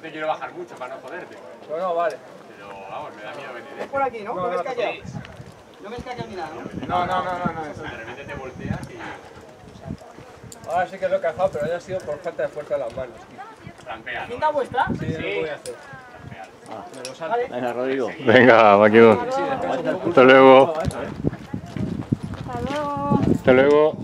te quiero bajar mucho para no joderte. No, vale. Pero vamos, me da miedo venir, Es por aquí, ¿no? No me has callado. Sí. No me has callado ni nada, ¿no? De repente te volteas y... Ahora sí que lo he cazado, pero haya sido por falta de fuerza de las manos, tío. Trampealo. ¿Cinta vuestra? Sí, lo voy a hacer. Vale. Venga, Rodrigo. Venga, Maquinón. Hasta luego. Hasta luego. Hasta luego.